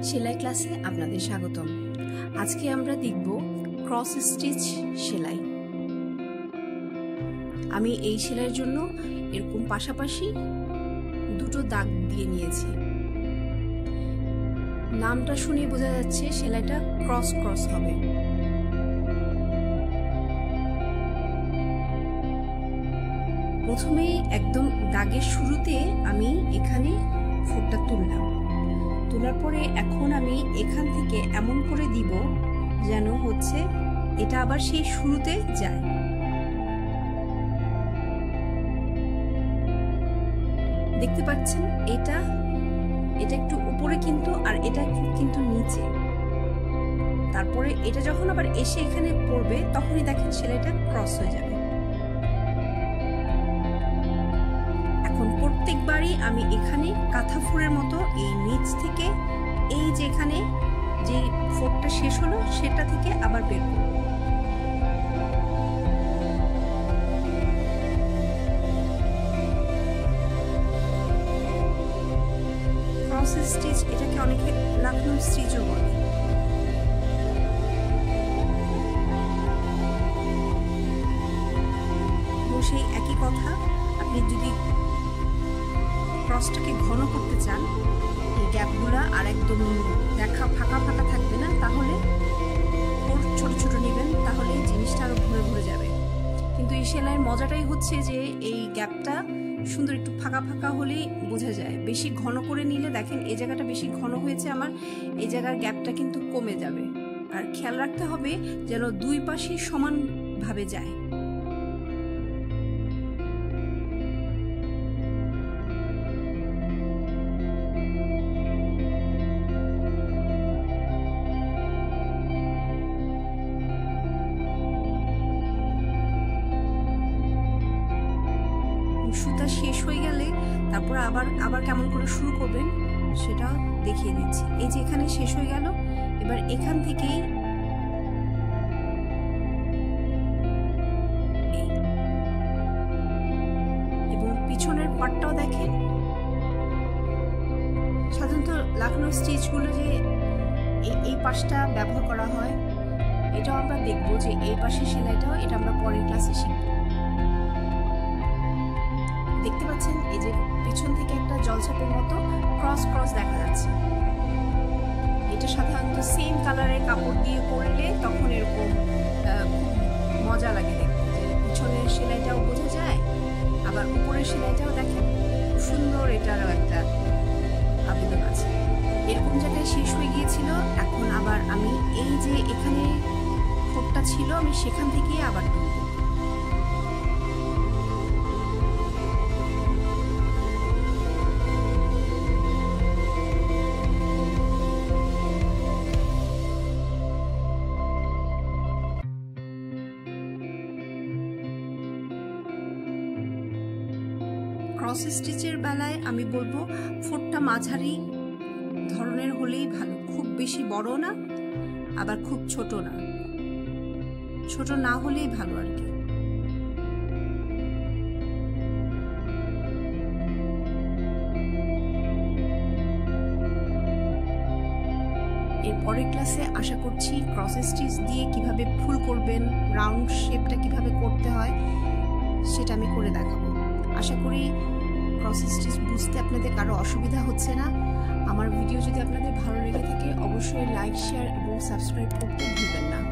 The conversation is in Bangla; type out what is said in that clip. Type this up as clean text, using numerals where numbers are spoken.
সেলাই ক্লাসে আপনাদের স্বাগতম। আজকে আমরা দেখব ক্রস স্টিচ সেলাই। আমি এই সেলাইয়ের জন্য এরকম পাশাপাশি দুটো দাগ দিয়ে নিয়েছি। নামটা শুনে বোঝা যাচ্ছে সেলাইটা ক্রস ক্রস হবে। প্রথমেই একদম দাগের শুরুতে আমি এখানে ফোঁটা তুললাম। তোলার পরে এখন আমি এখান থেকে এমন করে দিব যেন হচ্ছে এটা আবার সেই শুরুতে যায়। দেখতে পাচ্ছেন এটা একটু উপরে কিন্তু, আর এটা কিন্তু নিচে। তারপরে এটা যখন আবার এসে এখানে পড়বে তখনই দেখেন সেলাইটা ক্রস হয়ে যাবে। এখন প্রত্যেকবারই আমি এখানে কাঁথা ফুলের মতো এই নিচ থেকে এই যে এখানে যে ফোঁটটা শেষ হলো সেটা থেকে আবার বের করব। ক্রস স্টিচ এটাকে অনেকে লাখনৌ স্টিচও বলে। সেই একই কথা, আপনি যদি ক্রসটাকে ঘন করতে চান, এই গ্যাপগুলো আর একদম দেখা ফাঁকা ফাঁকা থাকবে না, তাহলে ছোট ছোট নেবেন, তাহলে জিনিসটা আরো ভরে ভরে যাবে। কিন্তু এই সেলাইয়ের মজাটাই হচ্ছে যে এই গ্যাপটা সুন্দর একটু ফাঁকা ফাঁকা হলেই বোঝা যায়। বেশি ঘন করে নিলে দেখেন এই জায়গাটা বেশি ঘন হয়েছে আমার, এই জায়গার গ্যাপটা কিন্তু কমে যাবে। আর খেয়াল রাখতে হবে যেন দুই পাশে সমানভাবে যায়। সুতা শেষ হয়ে গেলে তারপর আবার কেমন করে শুরু করবেন সেটা দেখিয়ে দিচ্ছি। এই যে এখানে শেষ হয়ে গেল, এবার এখান থেকেই এবং পিছনের পাটটাও দেখেন। সাধারণত লাখনৌ স্টিচগুলো যে এই পাশটা ব্যবহার করা হয়, এটাও আমরা দেখবো যে এই পাশের সেলাইটাও, এটা আমরা পরের ক্লাসে শিখব। দেখতে পাচ্ছেন এই যে পিছন থেকে একটা জলছাপের মতো ক্রস ক্রস দেখা যাচ্ছে। এটা সাধারণত সেম কালারের কাপড় দিয়ে করলে তখন এরকম মজা লাগে দেখতে, যে পিছনের সেলাইটাও বোঝা যায়, আবার উপরের সেলাইটাও দেখেন সুন্দর। এটারও একটা আবেদন আছে। এরকম জায়গায় শেষ হয়ে গিয়েছিল, এখন আবার আমি এই যে এখানে ফোঁটটা ছিল আমি সেখান থেকেই আবার তুলব। ক্রস স্টিচের বেলায় আমি বলবো ফোঁটটা মাঝারি ধরনের হলেই ভালো, খুব বেশি বড় না আবার খুব ছোট না, ছোট না হলেই ভালো আর কি। এর পরের ক্লাসে আশা করছি ক্রস স্টিচ দিয়ে কিভাবে ফুল করবেন, রাউন্ড শেপটা কিভাবে করতে হয় সেটা আমি করে দেখাবো। আশা করি ক্রস স্টিচ বুঝতে আপনাদের কারো অসুবিধা হচ্ছে না। আমার ভিডিও যদি আপনাদের ভালো লেগে থাকে অবশ্যই লাইক, শেয়ার এবং সাবস্ক্রাইব করতে ভুলবেন না।